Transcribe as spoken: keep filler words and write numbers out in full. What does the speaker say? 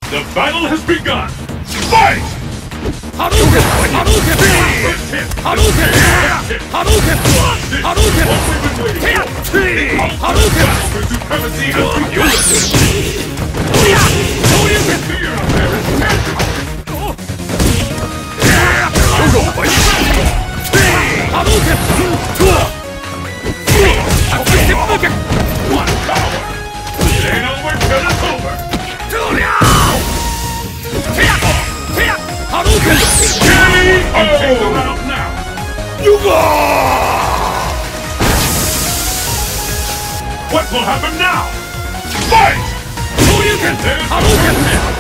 The battle has begun! Fight! Hadouken! Hadouken! Hadouken! Hadouken! Hadouken! Hadouken! For supremacy has begun! Hadouken! Fear of there is tangible! Hadouken! One power! It ain't over till it's over! Hadouken! Take them out now! What will happen now? Fight! Hadouken! There's Hadouken!